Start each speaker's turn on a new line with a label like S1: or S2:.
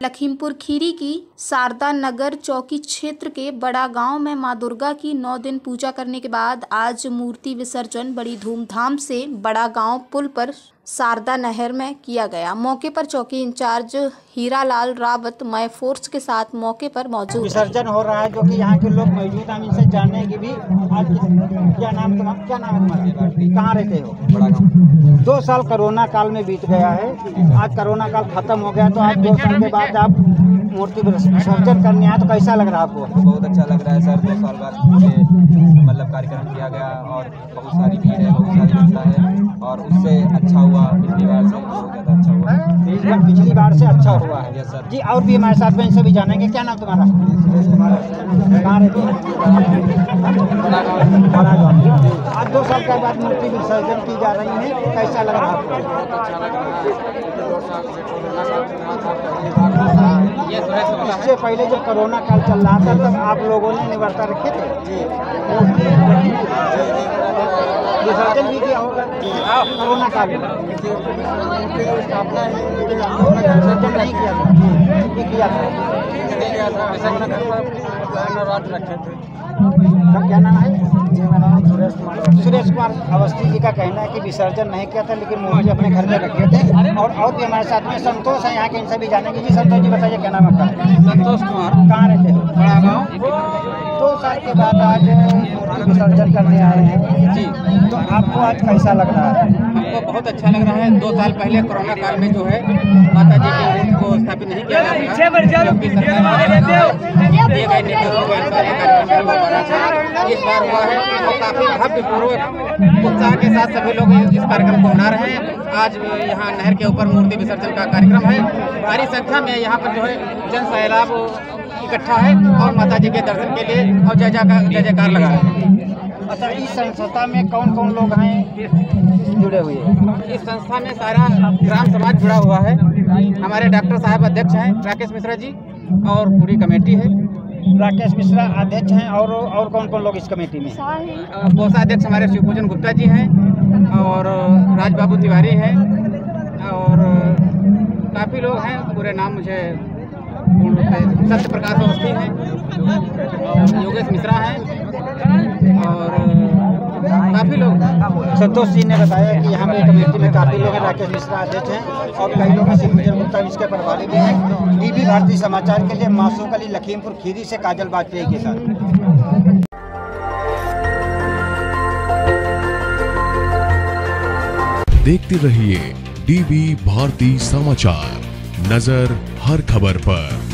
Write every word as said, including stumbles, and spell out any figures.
S1: लखीमपुर खीरी की शारदा नगर चौकी क्षेत्र के बड़ा गांव में मां दुर्गा की नौ दिन पूजा करने के बाद आज मूर्ति विसर्जन बड़ी धूमधाम से बड़ा गांव पुल पर शारदा नहर में किया गया। मौके पर चौकी इंचार्ज हीरालाल रावत मय फोर्स के साथ मौके पर मौजूद।
S2: विसर्जन हो रहा है जो कि यहाँ के लोग मौजूद हैं, इनसे जानने की भी। आज क्या नाम तुम्हारा क्या नाम है तुम्हारा? कहाँ रहते हो? बड़ा गाँव। दो साल कोरोना काल में बीत गया है, आज कोरोना काल खत्म हो गया, तो आज दो साल के बाद आप मूर्ति विसर्जन करने आए, तो कैसा लग रहा है आपको?
S3: बहुत अच्छा लग रहा है सर। दो साल बाद मतलब कार्यक्रम किया गया और बहुत सारी भीड़ है, बहुत सारी जनता है और उससे अच्छा हुआ। पिछली बार से बहुत ज़्यादा अच्छा हुआ है।
S2: इस बार पिछली बार से अच्छा हुआ है।
S3: Yes sir
S2: ji. और भी हमारे साथ में इनसे भी जानेंगे। क्या नाम तुम्हारा? कहाँ रहते हो? बड़ा गाँव। आज दो साल के बाद मूर्ति विसर्जन की जा रही है, कैसा लग रहा है आपको?
S3: बहुत अच्छा लग रहा है। दो साल से कोरोना ये
S2: इससे पहले जब कोरोना काल चल रहा था तब आप लोगों ने निवर्ता रखे थे? विसर्जन भी किया होगा कोरोना काल में? विसर्जन नहीं किया था? किया था रखे थे। क्या नाम है? जी मेरा नाम सुरेश कुमार। सुरेश कुमार अवस्थी जी का कहना है कि विसर्जन नहीं किया था लेकिन मूर्ति अपने घर में रखे थे। और और भी हमारे साथ में संतोष है, यहाँ के, इनसे भी जानेंगे। जी संतोष जी बताइए क्या नाम आपका?
S3: संतोष कुमार।
S2: कहाँ रहते हो?
S3: बड़ा गाँव।
S2: दो साल के बाद आज मूर्ति विसर्जन करने आए हैं
S3: जी,
S2: तो आपको आज कैसा लग रहा है?
S3: हमको बहुत अच्छा लग रहा है। दो साल पहले कोरोना काल में जो है माता जी की मूर्ति को स्थापित नहीं किया गया था, क्योंकि सरकार ने दिए गए निर्देशों के अनुसार ये कार्यक्रम हो रहा था। इस बार हुआ है और काफ़ी भव्य पूर्वक उत्साह के साथ सभी लोग इस कार्यक्रम को मना रहे हैं। आज यहाँ नहर के ऊपर मूर्ति विसर्जन का कार्यक्रम है। भारी संख्या में यहाँ पर जो है जन सैलाब इकट्ठा है और माता जी के दर्शन के लिए और जय जयकार जय जयकार लगा है।
S2: अच्छा, इस संस्था में कौन कौन लोग हैं जुड़े हुए?
S3: इस संस्था में सारा ग्राम समाज जुड़ा हुआ है। हमारे डॉक्टर साहब अध्यक्ष हैं राकेश मिश्रा जी और पूरी कमेटी है।
S2: राकेश मिश्रा अध्यक्ष हैं और और कौन कौन लोग इस कमेटी में?
S3: कोषाध्यक्ष हमारे शिवपूजन गुप्ता जी हैं और राजबाबू तिवारी हैं और काफ़ी लोग हैं। पूरे नाम मुझे पूर्ण रूप से सत्य प्रकाश अवस्थी हैं, योगेश मिश्रा हैं और काफ़ी लोग।
S2: संतोष जी ने बताया कि यहाँ पे कमेटी में काफ़ी लोग हैं। राकेश मिश्रा अध्यक्ष हैं और कई लोग हैं, शिवपूजन गुप्ता इसके प्रभारी भी हैं। डीबी भारती समाचार के लिए मासूक अली, लखीमपुर खीरी से काजल वाजपेयी के साथ।
S4: देखते रहिए डीबी भारती समाचार, नजर हर खबर पर।